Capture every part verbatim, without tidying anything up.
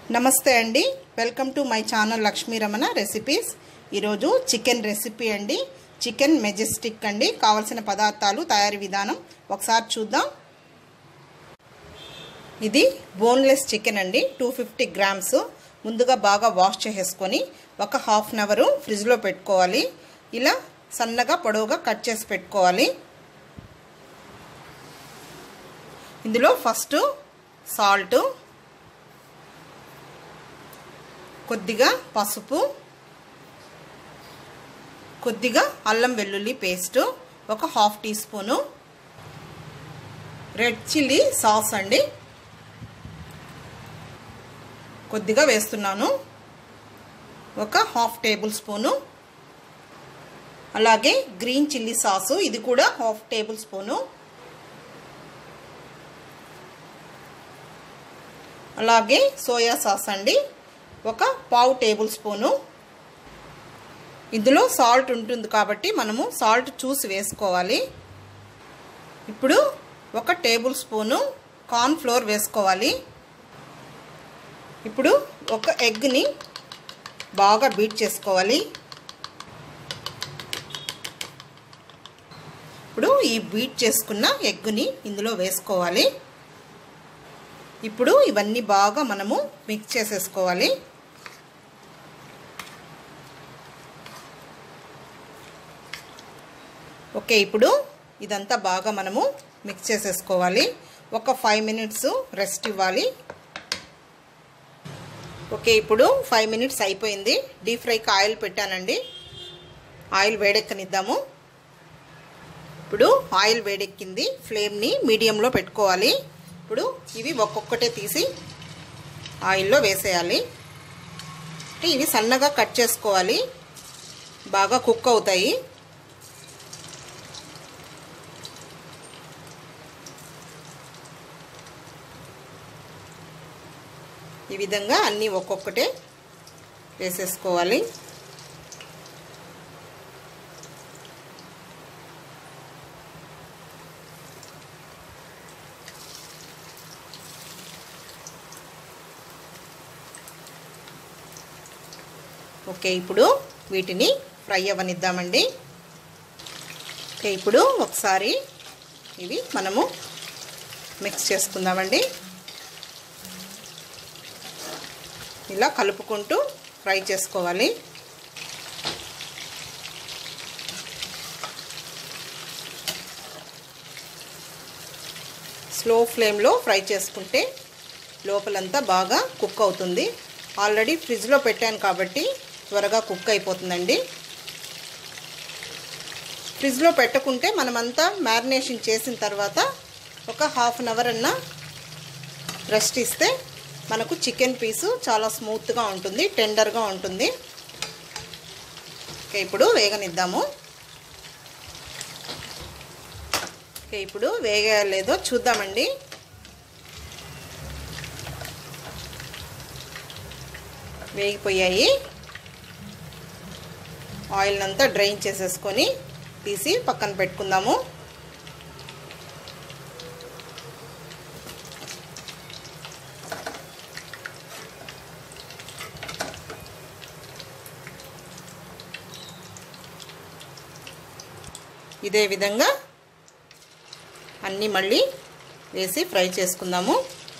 నమస్తే అండి, welcome to my channel Lakshmi Ramana recipes. ఈరోజు చికెన్ రెసిపీ అండి, చికెన్ మెజెస్టిక్ అండి. కావాల్సిన పదార్థాలు, తయారీ విధానం ఒకసారి చూద్దాం. ఇది బోన్లెస్ చికెన్ అండి, టూ ఫిఫ్టీ గ్రామ్స్. ముందుగా బాగా వాష్ చేసేసుకొని ఒక హాఫ్ అన్ అవరు ఫ్రిడ్జ్లో పెట్టుకోవాలి. ఇలా సన్నగా పొడవుగా కట్ చేసి పెట్టుకోవాలి. ఇందులో ఫస్ట్ సాల్ట్, కొద్దిగా పసుపు, కొద్దిగా అల్లం వెల్లుల్లి పేస్టు, ఒక half teaspoon red chilli sauce అండి కొద్దిగా వేస్తున్నాను, ఒక హాఫ్ టేబుల్ స్పూను. అలాగే గ్రీన్ చిల్లీ సాసు, ఇది కూడా హాఫ్ టేబుల్ స్పూను. అలాగే సోయా సాస్ అండి, ఒక పావు టేబుల్ స్పూను. ఇందులో సాల్ట్ ఉంటుంది కాబట్టి మనము సాల్ట్ చూసి వేసుకోవాలి. ఇప్పుడు ఒక టేబుల్ స్పూను కార్న్ ఫ్లోర్ వేసుకోవాలి. ఇప్పుడు ఒక ఎగ్ని బాగా బీట్ చేసుకోవాలి. ఇప్పుడు ఈ బీట్ చేసుకున్న ఎగ్ని ఇందులో వేసుకోవాలి. ఇప్పుడు ఇవన్నీ బాగా మనము మిక్స్ చేసేసుకోవాలి. ఓకే, ఇప్పుడు ఇదంతా బాగా మనము మిక్స్ చేసేసుకోవాలి. ఒక ఫైవ్ మినిట్స్ రెస్ట్ ఇవ్వాలి. ఓకే, ఇప్పుడు ఫైవ్ మినిట్స్ అయిపోయింది. డీప్ ఫ్రైకి ఆయిల్ పెట్టానండి, ఆయిల్ వేడెక్కనిద్దాము. ఇప్పుడు ఆయిల్ వేడెక్కింది, ఫ్లేమ్ని మీడియంలో పెట్టుకోవాలి. ఇప్పుడు ఇవి ఒక్కొక్కటే తీసి ఆయిల్లో వేసేయాలి. ఇవి సన్నగా కట్ చేసుకోవాలి, బాగా కుక్ అవుతాయి. ఈ విధంగా అన్నీ ఒక్కొక్కటే వేసేసుకోవాలి. ఓకే, ఇప్పుడు వీటిని ఫ్రై అవ్వనిద్దామండి. ఓకే, ఇప్పుడు ఒకసారి ఇవి మనము మిక్స్ చేసుకుందామండి. ఇలా కలుపుకుంటూ ఫ్రై చేసుకోవాలి. స్లో ఫ్లేమ్లో ఫ్రై చేసుకుంటే లోపలంతా బాగా కుక్ అవుతుంది. ఆల్రెడీ ఫ్రిడ్జ్లో పెట్టాను కాబట్టి త్వరగా కుక్ అయిపోతుందండి. ఫ్రిడ్జ్లో పెట్టకుంటే మనమంతా మ్యారినేషన్ చేసిన తర్వాత ఒక హాఫ్ అన్ అవర్ అన్నా రెస్ట్ ఇస్తే మనకు చికెన్ పీసు చాలా స్మూత్గా ఉంటుంది, టెండర్గా ఉంటుంది. ఓకే, ఇప్పుడు వేగనిద్దాము. ఓకే, ఇప్పుడు వేగలేదో చూద్దామండి. వేగిపోయాయి. ఆయిల్ అంతా డ్రైన్ చేసేసుకొని తీసి పక్కన పెట్టుకుందాము. ఇదే విధంగా అన్నీ మళ్ళీ వేసి ఫ్రై చేసుకుందాము.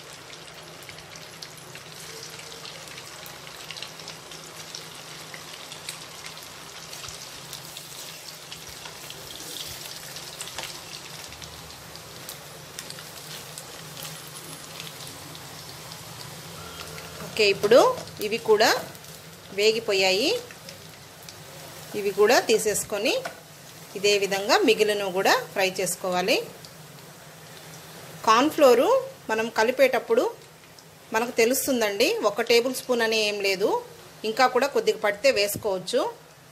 ఓకే, ఇప్పుడు ఇవి కూడా వేగిపోయాయి. ఇవి కూడా తీసేసుకొని ఇదే విధంగా మిగిలిన కూడా ఫ్రై చేసుకోవాలి. కార్న్ఫ్లోరు మనం కలిపేటప్పుడు మనకు తెలుస్తుందండి, ఒక టేబుల్ స్పూన్ అని ఏం లేదు, ఇంకా కూడా కొద్దిగా పడితే వేసుకోవచ్చు.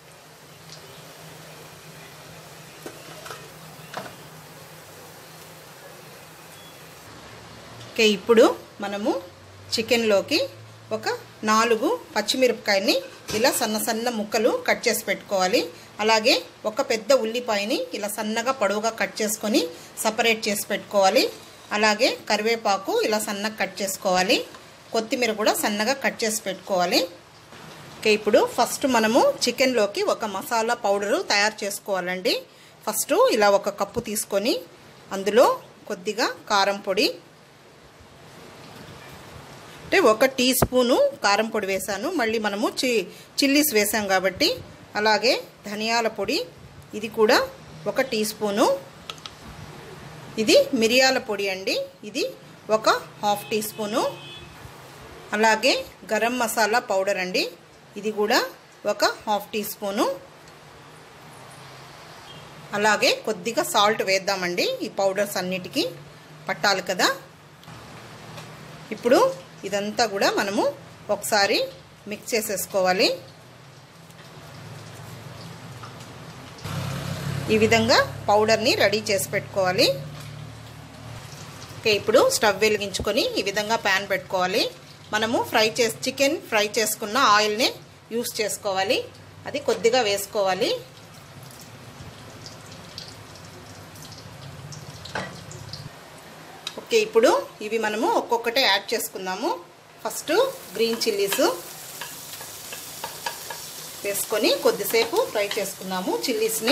ఓకే, ఇప్పుడు మనము చికెన్లోకి ఒక నాలుగు పచ్చిమిరపకాయని ఇలా సన్న సన్న ముక్కలు కట్ చేసి పెట్టుకోవాలి. అలాగే ఒక పెద్ద ఉల్లిపాయని ఇలా సన్నగా పొడవుగా కట్ చేసుకొని సపరేట్ చేసి పెట్టుకోవాలి. అలాగే కరివేపాకు ఇలా సన్నగా కట్ చేసుకోవాలి. కొత్తిమీర కూడా సన్నగా కట్ చేసి పెట్టుకోవాలి. ఓకే, ఇప్పుడు ఫస్ట్ మనము చికెన్లోకి ఒక మసాలా పౌడరు తయారు చేసుకోవాలండి. ఫస్ట్ ఇలా ఒక కప్పు తీసుకొని అందులో కొద్దిగా కారం పొడి, అంటే ఒక టీ స్పూను కారం పొడి వేసాను. మళ్ళీ మనము చి చిల్లీస్ వేసాం కాబట్టి. అలాగే ధనియాల పొడి, ఇది కూడా ఒక టీ స్పూను. ఇది మిరియాల పొడి అండి, ఇది ఒక హాఫ్ టీ స్పూను. అలాగే గరం మసాలా పౌడర్ అండి, ఇది కూడా ఒక హాఫ్ టీ స్పూను. అలాగే కొద్దిగా సాల్ట్ వేద్దామండి, ఈ పౌడర్స్ అన్నిటికీ పట్టాలి కదా. ఇప్పుడు ఇదంతా కూడా మనము ఒకసారి మిక్స్ చేసేసుకోవాలి. ఈ విధంగా పౌడర్ని రెడీ చేసి పెట్టుకోవాలి. ఓకే, ఇప్పుడు స్టవ్ వెలిగించుకొని ఈ విధంగా ప్యాన్ పెట్టుకోవాలి. మనము ఫ్రై చేసి చికెన్ ఫ్రై చేసుకున్న ఆయిల్ని యూస్ చేసుకోవాలి, అది కొద్దిగా వేసుకోవాలి. ఓకే, ఇప్పుడు ఇవి మనము ఒక్కొక్కటే యాడ్ చేసుకుందాము. ఫస్ట్ గ్రీన్ చిల్లీస్ వేసుకొని కొద్దిసేపు ఫ్రై చేసుకుందాము చిల్లీస్ని.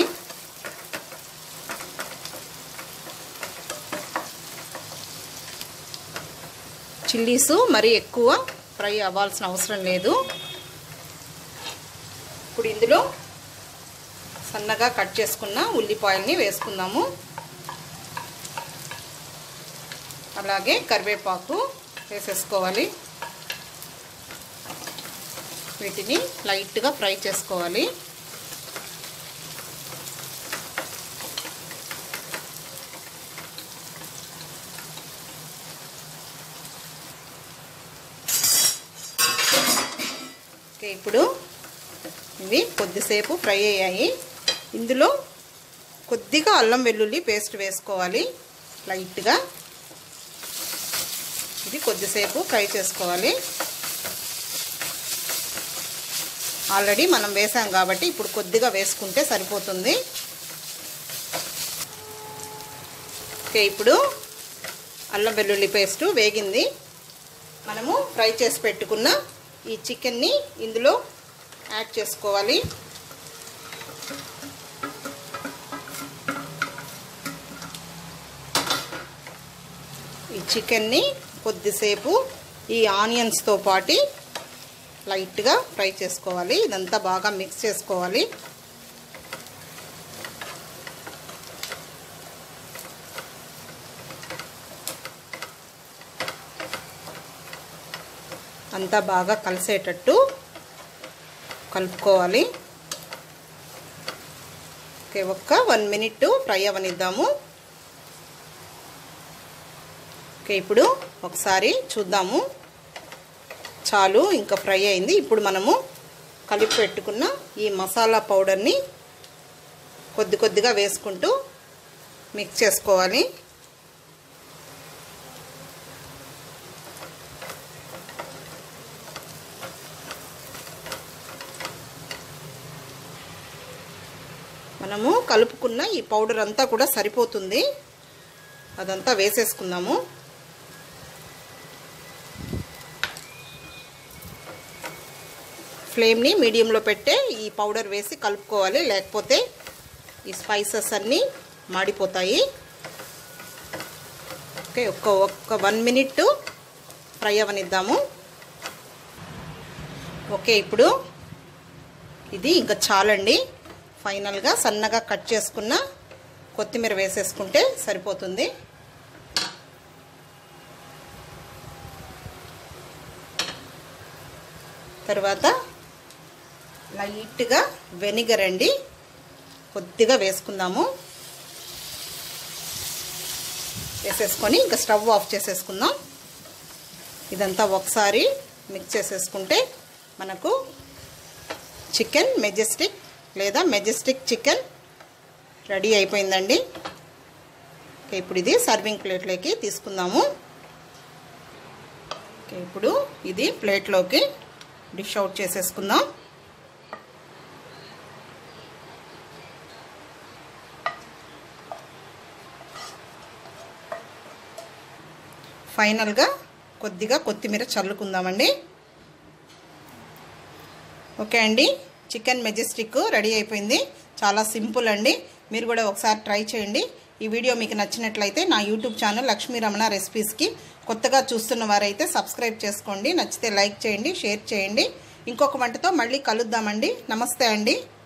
చిల్లీస్ మరి ఎక్కువ ఫ్రై అవ్వాల్సిన అవసరం లేదు. ఇప్పుడు ఇందులో సన్నగా కట్ చేసుకున్న ఉల్లిపాయల్ని వేసుకుందాము. అలాగే కరివేపాకు వేసేసుకోవాలి. వీటిని లైట్గా ఫ్రై చేసుకోవాలి. ఓకే, ఇప్పుడు ఇవి కొద్దిసేపు ఫ్రై అయ్యాయి. ఇందులో కొద్దిగా అల్లం వెల్లుల్లి పేస్ట్ వేసుకోవాలి లైట్గా. ఇది కొద్దిసేపు ఫ్రై చేసుకోవాలి. ఆల్రెడీ మనం వేసాం కాబట్టి ఇప్పుడు కొద్దిగా వేసుకుంటే సరిపోతుంది. ఓకే, ఇప్పుడు అల్లం వెల్లుల్లి పేస్ట్ వేగింది. మనము ఫ్రై చేసి పెట్టుకున్న ఈ చికెన్ని ఇందులో యాడ్ చేసుకోవాలి. ఈ చికెన్ని కొద్దిసేపు ఈ ఆనియన్స్తో పాటు లైట్గా ఫ్రై చేసుకోవాలి. ఇదంతా బాగా మిక్స్ చేసుకోవాలి. అంతా బాగా కలిసేటట్టు కలుపుకోవాలి. ఓకే, ఒక్క వన్ మినిట్ ఫ్రై అవనిద్దాము. ఓకే, ఇప్పుడు ఒకసారి చూద్దాము. చాలు, ఇంకా ఫ్రై అయింది. ఇప్పుడు మనము కలిపి పెట్టుకున్న ఈ మసాలా పౌడర్ని కొద్ది కొద్దిగా వేసుకుంటూ మిక్స్ చేసుకోవాలి. మనము కలుపుకున్న ఈ పౌడర్ అంతా కూడా సరిపోతుంది. అదంతా వేసేసుకుందాము. ఫ్లేమ్ని మీడియంలో పెట్టే ఈ పౌడర్ వేసి కలుపుకోవాలి, లేకపోతే ఈ స్పైసెస్ అన్నీ మాడిపోతాయి. ఓకే, ఒక్క ఒక్క వన్ మినిట్ ఫ్రై అవనిద్దాము. ఓకే, ఇప్పుడు ఇది ఇంకా చాలండి. ఫైనల్గా సన్నగా కట్ చేసుకున్న కొత్తిమీర వేసేసుకుంటే సరిపోతుంది. తర్వాత లైట్గా వెనిగర్ అండి కొద్దిగా వేసుకుందాము. వేసేసుకొని ఇంకా స్టవ్ ఆఫ్ చేసేసుకుందాం. ఇదంతా ఒకసారి మిక్స్ చేసేసుకుంటే మనకు చికెన్ మెజెస్టిక్ లేదా మెజెస్టిక్ చికెన్ రెడీ అయిపోయిందండి. ఓకే, ఇప్పుడు ఇది సర్వింగ్ ప్లేట్లోకి తీసుకుందాము. ఓకే, ఇప్పుడు ఇది ప్లేట్లోకి డిష్ అవుట్ చేసేసుకుందాం. ఫైనల్గా కొద్దిగా కొత్తిమీర చల్లుకుందామండి. ఓకే అండి, చికెన్ మెజెస్టిక్ రెడీ అయిపోయింది. చాలా సింపుల్ అండి. మీరు కూడా ఒకసారి ట్రై చేయండి. ఈ వీడియో మీకు నచ్చినట్లయితే నా యూట్యూబ్ ఛానల్ లక్ష్మీ రమణ రెసిపీస్కి కొత్తగా చూస్తున్న వారైతే సబ్స్క్రైబ్ చేసుకోండి. నచ్చితే లైక్ చేయండి, షేర్ చేయండి. ఇంకొక వంటతో మళ్ళీ కలుద్దామండి. నమస్తే అండి.